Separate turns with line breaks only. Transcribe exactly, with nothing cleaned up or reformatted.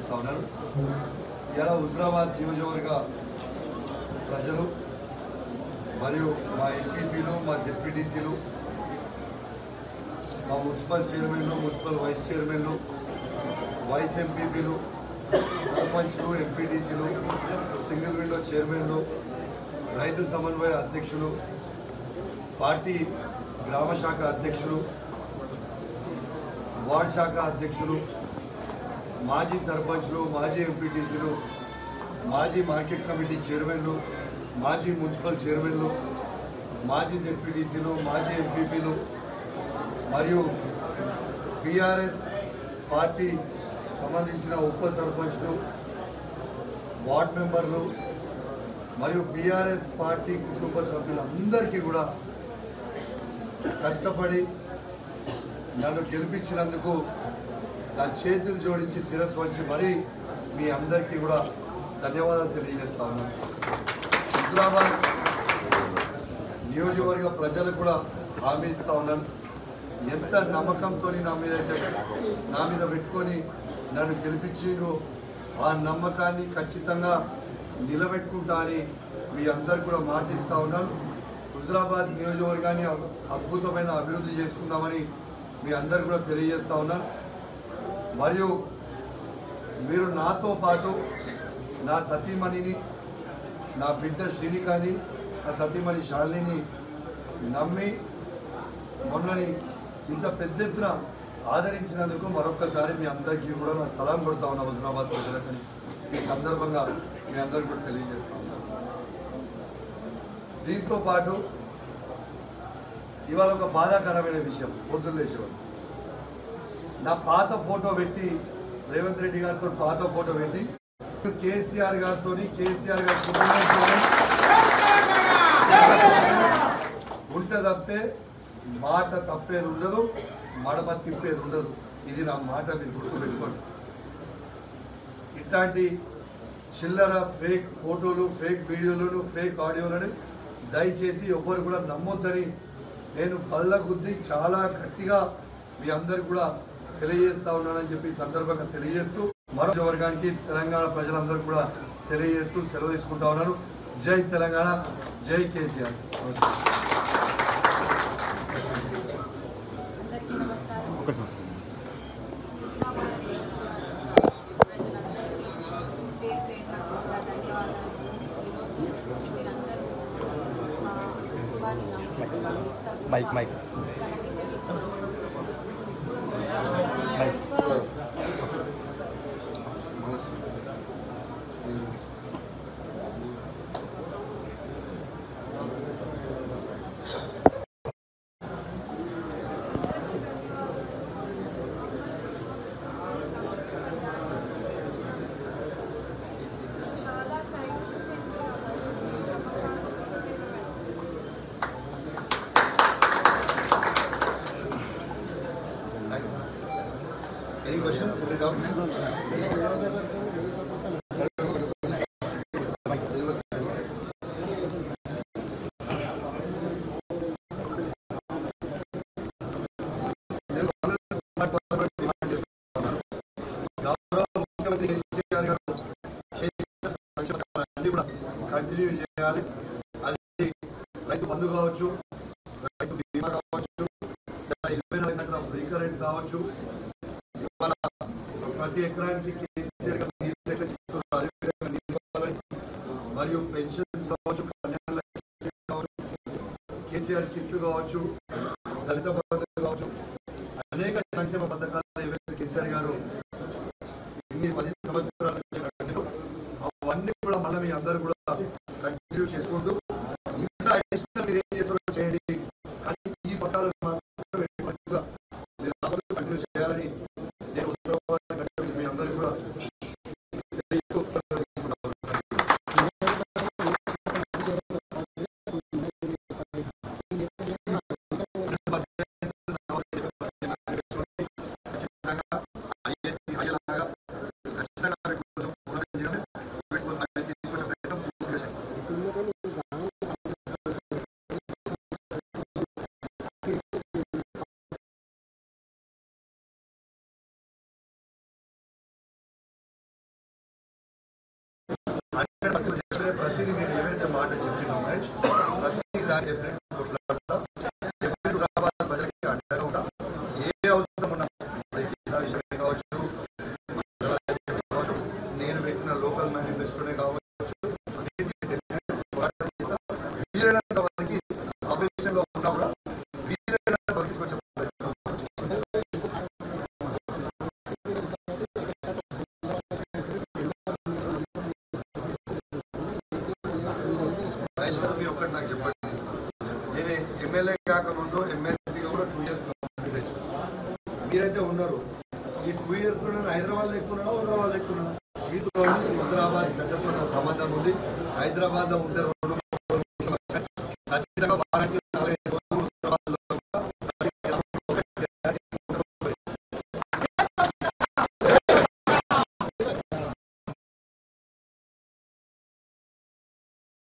తెలియజేస్తా ఉన్నాను. ఇలా హుజరాబాద్ నియోజకవర్గ ప్రజలు మరియు మా ఎంపీపీలు, మా జెడ్పీటీసీలు, మా మున్సిపల్ చైర్మన్లు, మున్సిపల్ వైస్ చైర్మన్లు, వైస్ ఎంపీపీలు, సర్పంచ్లు, ఎంపీటీసీలు, సింగిల్ విండో చైర్మన్లు, రైతు సమన్వయ అధ్యక్షులు, పార్టీ గ్రామ శాఖ అధ్యక్షులు, వార్డ్ శాఖ అధ్యక్షులు, మాజీ సర్పంచ్లు, మాజీ ఎంపీటీసీలు, మాజీ మార్కెట్ కమిటీ చైర్మన్లు, మాజీ మున్సిపల్ చైర్మన్లు, మాజీ జెడ్పీటీసీలు, మాజీ ఎంపీపీలు మరియు బీఆర్ఎస్ పార్టీ సంబంధించిన ఉప సర్పంచ్లు, వార్డ్ మెంబర్లు మరియు బీఆర్ఎస్ పార్టీ కుటుంబ సభ్యులందరికీ కూడా కష్టపడి నన్ను గెలిపించినందుకు నా చేతులు జోడించి శిరస్సు వంచి మరీ మీ అందరికీ కూడా ధన్యవాదాలు తెలియజేస్తా ఉన్నాను. హుజరాబాద్ నియోజకవర్గ ప్రజలకు కూడా హామీ ఇస్తా ఉన్నాను. ఎంత నమ్మకంతో నా మీద నా మీద పెట్టుకొని నన్ను గెలిపించిండ్రు ఆ నమ్మకాన్ని ఖచ్చితంగా నిలబెట్టుకుంటా అని మీ అందరు కూడా మాటిస్తా ఉన్నాను. హుజరాబాద్ నియోజకవర్గాన్ని అద్భుతమైన అభివృద్ధి చేసుకుందామని మీ అందరు కూడా తెలియజేస్తా ఉన్నాను. మరియు మీరు నాతో పాటు నా సతీమణిని, నా బిడ్డ శ్రీనికాని, నా సతీమణి శాలిని నమ్మి మొన్నని ఇంత పెద్ద ఎత్తున ఆదరించినందుకు మరొక్కసారి మీ అందరికీ కూడా నా సలాం కొడతా ఉన్నా హుజరాబాద్ ప్రజలకు. ఈ సందర్భంగా మీ అందరూ కూడా తెలియజేస్తా ఉన్నాను. దీంతో పాటు ఇవాళ ఒక బాధాకరమైన విషయం, పొద్దున్న లేచేవాడు నా పాత ఫోటో పెట్టి, రేవంత్ రెడ్డి గారితో పాత ఫోటో పెట్టి కేసీఆర్ గారితో కేసీఆర్ గారి కుటుంబంతో ఉంటే తప్పితే మాట తప్పేది ఉండదు, మడమ తిప్పేది ఉండదు. ఇది నా మాట, మీరు గుర్తుపెట్టుకోండి. ఇట్లాంటి చిల్లర ఫేక్ ఫోటోలు, ఫేక్ వీడియోలను, ఫేక్ ఆడియోలను దయచేసి ఎవ్వరు కూడా నమ్మొద్దని నేను పళ్ళ గుద్ది చాలా గట్టిగా మీ అందరికి కూడా తెలియజేస్తా ఉన్నానని చెప్పి సందర్భంగా తెలియజేస్తూ మరో వర్గానికి తెలంగాణ ప్రజలందరూ కూడా తెలియజేస్తూ సెలవు తీసుకుంటా ఉన్నాను. జై తెలంగాణ, జై KCR.
Mike mike mike
Any questions? Any doubt? Continue చేయాలి. అది రైతు బంధు కావచ్చు, రైతు బీమా కావచ్చు, ఇరవై నాలుగు గంటల ఫ్రీ కరెంట్ కావచ్చు, ప్రతి ఎకరానికి కేసీఆర్ మరియు పెన్షన్స్ కావచ్చు, కళ్యాణ లక్ష్మి కావచ్చు, కేసీఆర్ కిట్లు కావచ్చు, దళిత బంధువులు కావచ్చు, అనేక సంక్షేమ పథకాలు ఏవైతే కేసీఆర్ గారు ఇన్ని పది సంవత్సరాల అవన్నీ కూడా మళ్ళీ మీ అందరూ కూడా కంటిన్యూ చేసుకుంటూ ఇంకా అడిషనల్ మీరు ఏం చేస్తారో చేయండి, కానీ ఈ పథకాలు మీరు కంటిన్యూ చేయాలని నేను మీ అందరూ కూడా ప్రతిదీ నేను ఏవైతే మాట చెప్పినా మహేష్ ప్రతి దాని ప్రజలకి అండగా ఉంటా. ఏ అవసరం ఉన్నా విషయమే కావచ్చు, నేను పెట్టిన లోకల్ మేనిఫెస్టోనే కావచ్చు, వీలైనంత వరకు ఆపోజిషన్ లో ఉన్నా కూడా వీలైనంత వరకు తీసుకొచ్చే మీరు ఒక్కటి నాకు చెప్పండి. నేను ఎమ్మెల్యే కాకముందు ఎమ్మెల్సీగా కూడా టూ ఇయర్స్ మీరైతే ఉన్నారు. ఈ టూ ఇయర్స్ లో నేను హైదరాబాద్ ఎక్కున్నాను, హైదరాబాద్ ఎక్కున్నాను. మీతో హైదరాబాద్ పెద్దతో సంబంధం ఉంది. హైదరాబాద్ లో ఉంటే ఖచ్చితంగా వారానికి